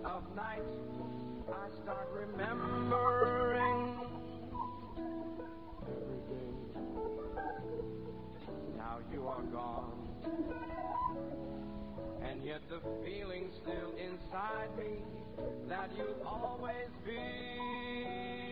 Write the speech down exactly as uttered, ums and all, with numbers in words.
of night, I start remembering everything. Now you are gone, and yet the feeling still inside me that you'll always be